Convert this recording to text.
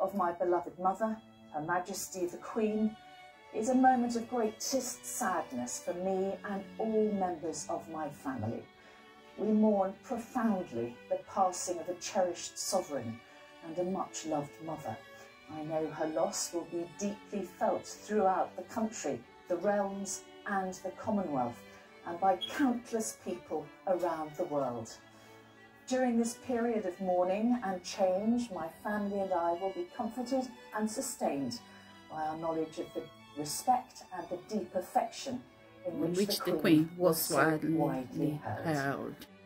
of my beloved mother, Her Majesty the Queen, is a moment of greatest sadness for me and all members of my family. We mourn profoundly the passing of a cherished sovereign and a much-loved mother. I know her loss will be deeply felt throughout the country, the realms and the Commonwealth, and by countless people around the world. During this period of mourning and change, my family and I will be comforted and sustained by our knowledge of the respect and the deep affection in which the Queen was so widely held.